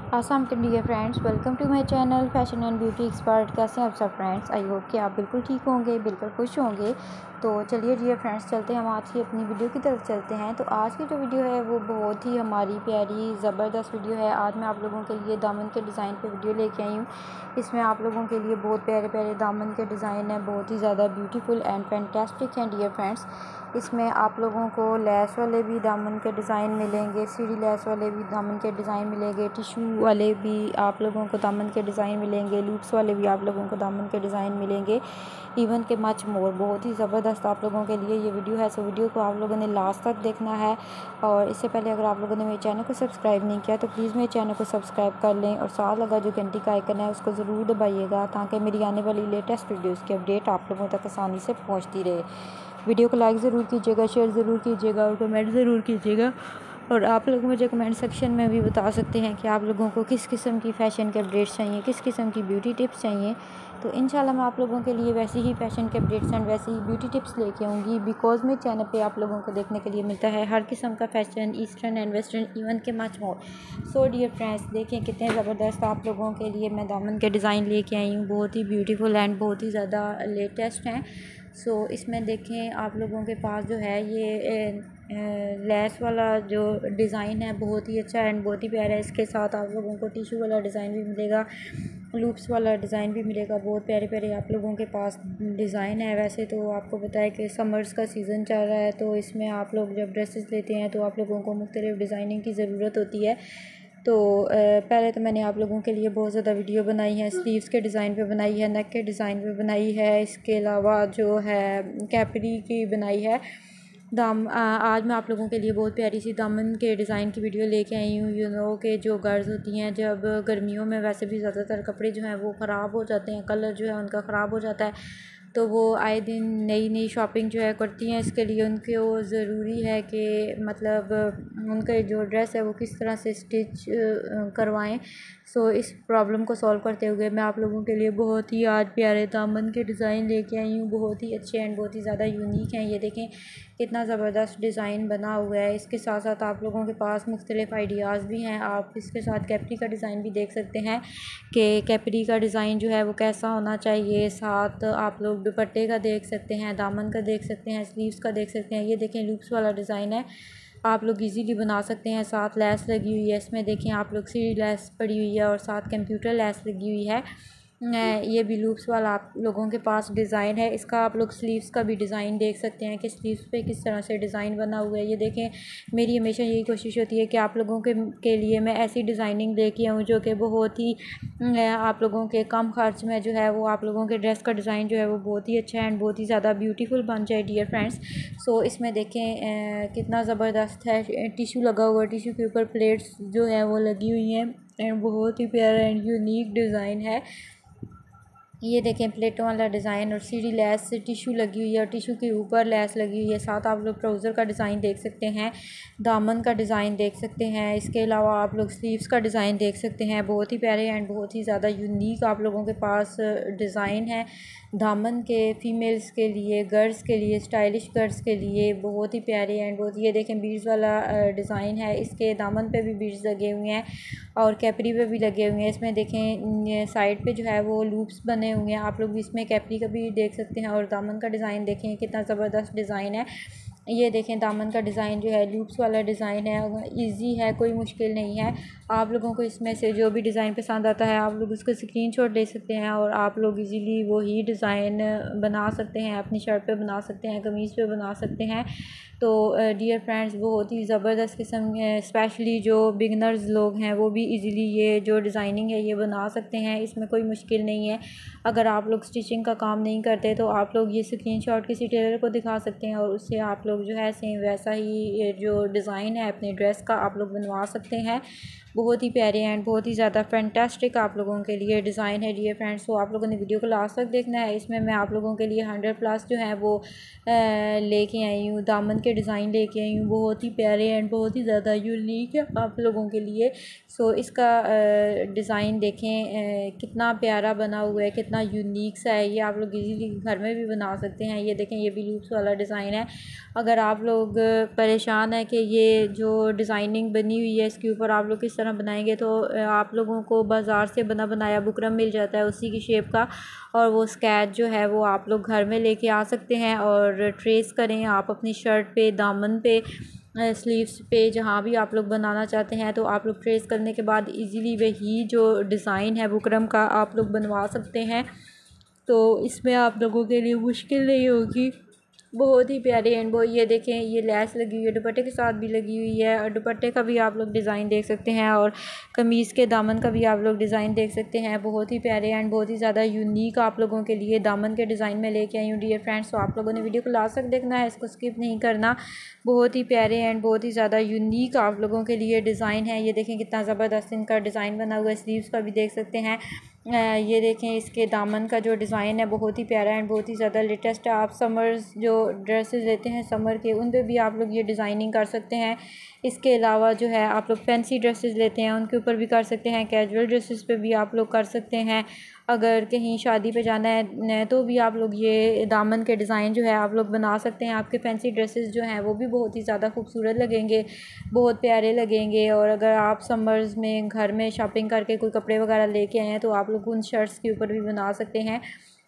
अस्सलाम वालेकुम dear friends, welcome to my channel fashion and beauty expert. कैसे हैं आप सब फ्रेंड्स? आई होप कि आप बिल्कुल ठीक होंगे, बिल्कुल खुश होंगे। तो चलिए डियर फ्रेंड्स, चलते हैं हम आज की अपनी वीडियो की तरफ चलते हैं। तो आज की जो वीडियो है वो बहुत ही हमारी प्यारी ज़बरदस्त वीडियो है। आज मैं आप लोगों के लिए दामन के डिज़ाइन पे वीडियो लेके आई हूँ। इसमें आप लोगों के लिए बहुत प्यारे प्यारे दामन के डिज़ाइन हैं, बहुत ही ज़्यादा ब्यूटीफुल एंड फैंटास्टिक हैं डियर फ्रेंड्स। इसमें आप लोगों को लैस वाले भी दामन के डिज़ाइन मिलेंगे, सीढ़ी लैस वाले भी दामन के डिज़ाइन मिलेंगे, टिशू वाले भी आप लोगों को दामन के डिज़ाइन मिलेंगे, लूप्स वाले भी आप लोगों को दामन के डिज़ाइन मिलेंगे, इवन के मच मोर। बहुत ही ज़बरदस्त आप लोगों के लिए ये वीडियो है। सो वीडियो को आप लोगों ने लास्ट तक देखना है। और इससे पहले अगर आप लोगों ने मेरे चैनल को सब्सक्राइब नहीं किया तो प्लीज़ मेरे चैनल को सब्सक्राइब कर लें और साथ लगा जो घंटी का आइकन है उसको ज़रूर दबाइएगा, ताकि मेरी आने वाली लेटेस्ट वीडियोज़ की अपडेट आप लोगों तक आसानी से पहुँचती रहे। वीडियो को लाइक ज़रूर कीजिएगा, शेयर ज़रूर कीजिएगा और कमेंट ज़रूर कीजिएगा। और आप लोग मुझे कमेंट सेक्शन में भी बता सकते हैं कि आप लोगों को किस किस्म की फ़ैशन के अपडेट्स चाहिए, किस किस्म की ब्यूटी टिप्स चाहिए। तो इंशाल्लाह मैं आप लोगों के लिए वैसे ही फ़ैशन के अपडेट्स एंड वैसे ही ब्यूटी टिप्स लेके आऊँगी। बिकॉज़ मेरे चैनल पे आप लोगों को देखने के लिए मिलता है हर किस्म का fashion, eastern and western, even के much more. So dear friends, देखें कितने ज़बरदस्त आप लोगों के लिए मैं दामन के डिज़ाइन लेके आई हूँ। बहुत ही ब्यूटीफुल एंड बहुत ही ज़्यादा लेटेस्ट हैं। सो इसमें देखें आप लोगों के पास जो है ये लेस वाला जो डिज़ाइन है बहुत ही अच्छा एंड बहुत ही प्यारा है। इसके साथ आप लोगों को टिशू वाला डिज़ाइन भी मिलेगा, लूप्स वाला डिज़ाइन भी मिलेगा। बहुत प्यारे प्यारे आप लोगों के पास डिज़ाइन है। वैसे तो आपको पता है कि समर्स का सीज़न चल रहा है, तो इसमें आप लोग जब ड्रेसेस लेते हैं तो आप लोगों को मुख्तलिफ डिज़ाइनिंग की ज़रूरत होती है। तो पहले तो मैंने आप लोगों के लिए बहुत ज़्यादा वीडियो बनाई है, स्लीव्स के डिज़ाइन पे बनाई है, नेक के डिज़ाइन पे बनाई है, इसके अलावा जो है कैपरी की बनाई है। आज मैं आप लोगों के लिए बहुत प्यारी सी दामन के डिज़ाइन की वीडियो लेके आई हूँ। यू नो कि जो गर्ल्स होती हैं, जब गर्मियों में वैसे भी ज़्यादातर कपड़े जो हैं वो ख़राब हो जाते हैं, कलर जो है उनका ख़राब हो जाता है, तो वो आए दिन नई नई शॉपिंग जो है करती हैं। इसके लिए उनको ज़रूरी है कि मतलब उनका जो ड्रेस है वो किस तरह से स्टिच करवाएं। सो इस प्रॉब्लम को सॉल्व करते हुए मैं आप लोगों के लिए बहुत ही आज प्यारे दामन के डिज़ाइन लेके आई हूँ। बहुत ही अच्छे एंड बहुत ही ज़्यादा यूनिक हैं। ये देखें कितना ज़बरदस्त डिज़ाइन बना हुआ है। इसके साथ साथ आप लोगों के पास मुख्तलिफ आइडियाज़ भी हैं। आप इसके साथ कैपरी का डिज़ाइन भी देख सकते हैं कि कैपरी का डिज़ाइन जो है वो कैसा होना चाहिए। साथ आप लोग दुपट्टे का देख सकते हैं, दामन का देख सकते हैं, स्लीव्स का देख सकते हैं। ये देखें लूप्स वाला डिज़ाइन है, आप लोग इजीली बना सकते हैं। साथ लैस लगी हुई है, इसमें देखें आप लोग सीढ़ी लैस पड़ी हुई है और साथ कंप्यूटर लैस लगी हुई है। ये भी लूप्स वाला आप लोगों के पास डिज़ाइन है। इसका आप लोग स्लीव्स का भी डिज़ाइन देख सकते हैं कि स्लीव्स पे किस तरह से डिज़ाइन बना हुआ है। ये देखें, मेरी हमेशा यही कोशिश होती है कि आप लोगों के लिए मैं ऐसी डिज़ाइनिंग लेके आऊँ जो कि बहुत ही आप लोगों के कम खर्च में जो है वो आप लोगों के ड्रेस का डिज़ाइन जो है वो बहुत ही अच्छा एंड बहुत ही ज़्यादा ब्यूटीफुल बन जाए डियर फ्रेंड्स। सो इसमें देखें कितना ज़बरदस्त है। टिशू लगा हुआ है, टिशू के ऊपर प्लेट्स जो है वो लगी हुई हैं एंड बहुत ही प्यारा एंड यूनिक डिज़ाइन है। ये देखें प्लेटों वाला डिज़ाइन और सीढ़ी लैस से टिशू लगी हुई है और टिशू के ऊपर लैस लगी हुई है। साथ आप लोग ट्राउज़र का डिज़ाइन देख सकते हैं, दामन का डिज़ाइन देख सकते हैं। इसके अलावा आप लोग स्लीव्स का डिज़ाइन देख सकते हैं। बहुत ही प्यारे एंड बहुत ही ज़्यादा यूनिक आप लोगों के पास डिज़ाइन है दामन के। फ़ीमेल्स के लिए, गर्ल्स के लिए, स्टाइलिश गर्ल्स के लिए बहुत ही प्यारे एंड बहुत। ये देखें बीड्स वाला डिज़ाइन है, इसके दामन पे भी बीड्स लगे हुए हैं और कैपरी पे भी लगे हुए हैं। इसमें देखें साइड पे जो है वो लूप्स बने हुए हैं, आप लोग इसमें कैपरी का भी देख सकते हैं। और दामन का डिज़ाइन देखें कितना ज़बरदस्त डिज़ाइन है। ये देखें दामन का डिज़ाइन जो है लूप्स वाला डिज़ाइन है, इजी है, कोई मुश्किल नहीं है। आप लोगों को इसमें से जो भी डिज़ाइन पसंद आता है आप लोग उसका स्क्रीनशॉट ले सकते हैं और आप लोग इजीली वही डिज़ाइन बना सकते हैं, अपनी शर्ट पे बना सकते हैं, कमीज़ पे बना सकते हैं। तो डियर फ्रेंड्स, बहुत ही ज़बरदस्त किस्म स्पेशली जो बिगनर्स लोग हैं वो भी इजीली ये जो डिज़ाइनिंग है ये बना सकते हैं। इसमें कोई मुश्किल नहीं है। अगर आप लोग स्टिचिंग का काम नहीं करते तो आप लोग ये स्क्रीनशॉट किसी टेलर को दिखा सकते हैं और उससे आप लोग जो है सेम वैसा ही जो डिज़ाइन है अपने ड्रेस का आप लोग बनवा सकते हैं। बहुत ही प्यारे एंड बहुत ही ज़्यादा फैंटास्टिक आप लोगों के लिए डिज़ाइन है डियर फ्रेंड्स। तो आप लोगों ने वीडियो को लास्ट तक देखना है। इसमें मैं आप लोगों के लिए 100+ जो है वो लेके आई हूँ, दामन के डिज़ाइन लेके आई हूँ। बहुत ही प्यारे एंड बहुत ही ज़्यादा यूनिक है आप लोगों के लिए। सो इसका डिज़ाइन देखें कितना प्यारा बना हुआ है, कितना यूनिक सा है। ये आप लोग इजीली घर में भी बना सकते हैं। ये देखें, ये भी लूप्स वाला डिज़ाइन है। अगर आप लोग परेशान हैं कि ये जो डिज़ाइनिंग बनी हुई है इसके ऊपर आप लोग किस तरह बनाएंगे, तो आप लोगों को बाज़ार से बना बनाया बुकरम मिल जाता है उसी की शेप का, और वो स्केच जो है वो आप लोग घर में लेके आ सकते हैं और ट्रेस करें आप अपनी शर्ट पे, दामन पे, स्लीव्स पे, जहाँ भी आप लोग बनाना चाहते हैं। तो आप लोग ट्रेस करने के बाद इजीली वही जो डिज़ाइन है बुकरम का आप लोग बनवा सकते हैं। तो इसमें आप लोगों के लिए मुश्किल नहीं होगी। बहुत ही प्यारे एंड वो ये देखें, ये लैस लगी हुई है, दुपट्टे के साथ भी लगी हुई है, और दुपट्टे का भी आप लोग डिज़ाइन देख सकते हैं, और कमीज़ के दामन का भी आप लोग डिज़ाइन देख सकते हैं। बहुत ही प्यारे एंड बहुत ही ज़्यादा यूनिक आप लोगों के लिए दामन के डिज़ाइन में लेके आई हूँ डियर फ्रेंड्स। तो आप लोगों ने वीडियो को लास्ट तक देखना है, इसको स्किप नहीं करना। बहुत ही प्यारे एंड बहुत ही ज़्यादा यूनिक आप लोगों के लिए डिज़ाइन है। ये देखें कितना ज़बरदस्त इनका डिज़ाइन बना हुआ है। स्लीव्स का भी देख सकते हैं। ये देखें इसके दामन का जो डिज़ाइन है बहुत ही प्यारा एंड बहुत ही ज़्यादा लेटेस्ट है। आप समर्स जो ड्रेसेस लेते हैं समर के, उन पे भी आप लोग ये डिज़ाइनिंग कर सकते हैं। इसके अलावा जो है आप लोग फैंसी ड्रेसेस लेते हैं उनके ऊपर भी कर सकते हैं, कैजुअल ड्रेसेस पे भी आप लोग कर सकते हैं। अगर कहीं शादी पे जाना है तो भी आप लोग ये दामन के डिज़ाइन जो है आप लोग बना सकते हैं। आपके फैंसी ड्रेसेस जो हैं वो भी बहुत ही ज़्यादा खूबसूरत लगेंगे, बहुत प्यारे लगेंगे। और अगर आप समर्स में घर में शॉपिंग करके कोई कपड़े वगैरह लेके आए हैं तो आप लोग उन शर्ट्स के ऊपर भी बना सकते हैं।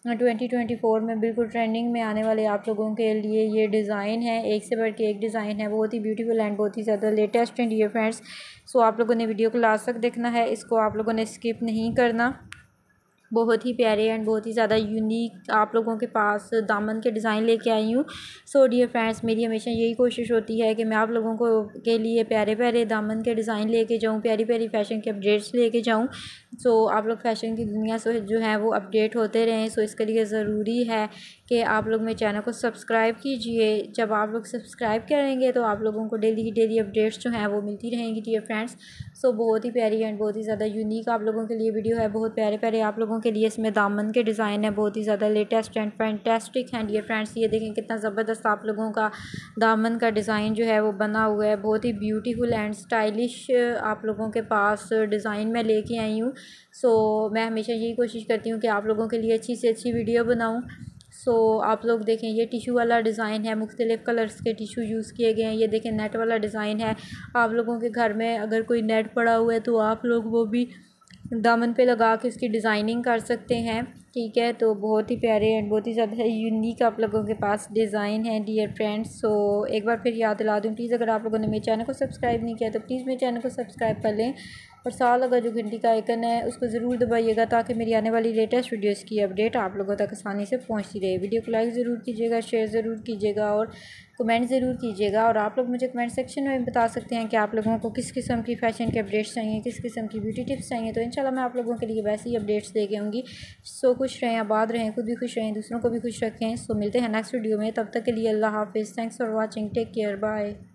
2024 में बिल्कुल ट्रेंडिंग में आने वाले आप लोगों के लिए ये डिज़ाइन है, एक से बढ़ के एक डिज़ाइन है, बहुत ही ब्यूटीफुल एंड बहुत ही ज़्यादा लेटेस्ट है डियर फ्रेंड्स। सो आप लोगों ने वीडियो को लास्ट तक देखना है, इसको आप लोगों ने स्किप नहीं करना। बहुत ही प्यारे एंड बहुत ही ज़्यादा यूनिक आप लोगों के पास दामन के डिज़ाइन लेके आई हूँ। सो डियर फ्रेंड्स, मेरी हमेशा यही कोशिश होती है कि मैं आप लोगों को के लिए प्यारे प्यारे दामन के डिज़ाइन लेके जाऊँ, प्यारी प्यारी फ़ैशन के अपडेट्स लेके जाऊँ। सो आप लोग फ़ैशन की दुनिया से जो है वो अपडेट होते रहें। सो इसके लिए ज़रूरी है कि आप लोग मेरे चैनल को सब्सक्राइब कीजिए। जब आप लोग सब्सक्राइब करेंगे तो आप लोगों को डेली की डेली अपडेट्स जो हैं वो मिलती रहेंगी डियर फ्रेंड्स। सो बहुत ही प्यारी एंड बहुत ही ज़्यादा यूनिक आप लोगों के लिए वीडियो है, बहुत प्यारे प्यारे आप लोगों के लिए इसमें दामन के डिज़ाइन है, बहुत ही ज़्यादा लेटेस्ट एंड फैंटास्टिक हैं डियर फ्रेंड्स। ये देखें कितना ज़बरदस्त आप लोगों का दामन का डिज़ाइन जो है वो बना हुआ है, बहुत ही ब्यूटीफुल एंड स्टाइलिश आप लोगों के पास डिज़ाइन मैं लेके आई हूँ। सो मैं हमेशा यही कोशिश करती हूँ कि आप लोगों के लिए अच्छी से अच्छी वीडियो बनाऊँ। सो आप लोग देखें, ये टिशू वाला डिज़ाइन है, मुख्तलिफ़ कलर्स के टिशू यूज़ किए गए हैं। ये देखें नेट वाला डिज़ाइन है। आप लोगों के घर में अगर कोई नेट पड़ा हुआ है तो आप लोग वो भी दामन पे लगा के उसकी डिज़ाइनिंग कर सकते हैं, ठीक है। तो बहुत ही प्यारे एंड बहुत ही ज़्यादा यूनिक आप लोगों के पास डिज़ाइन है डियर फ्रेंड्स। सो एक बार फिर याद दिला दूँ, प्लीज़ अगर आप लोगों ने मेरे चैनल को सब्सक्राइब नहीं किया तो प्लीज़ मेरे चैनल को सब्सक्राइब कर लें, और साथ लगा जो घंटी का आइकन है उसको ज़रूर दबाइएगा ताकि मेरी आने वाली लेटेस्ट वीडियोस की अपडेट आप लोगों तक आसानी से पहुंचती रहे। वीडियो को लाइक ज़रूर कीजिएगा, शेयर ज़रूर कीजिएगा और कमेंट ज़रूर कीजिएगा। और आप लोग मुझे कमेंट सेक्शन में बता सकते हैं कि आप लोगों को किस किस्म की फ़ैशन के अपडेट्स चाहिए, किस किस्म की ब्यूटी टिप्स चाहिए। तो इंशाल्लाह मैं आप लोगों के लिए वैसे ही अपडेट्स दे के आऊँगी। सो खुश रहें, आबाद रहें, खुद भी खुश रहें, दूसरों को भी खुश रखें। सो मिलते हैं नेक्स्ट वीडियो में, तब तक के लिए अल्लाह हाफिज़। Thanks for watching, take care, bye.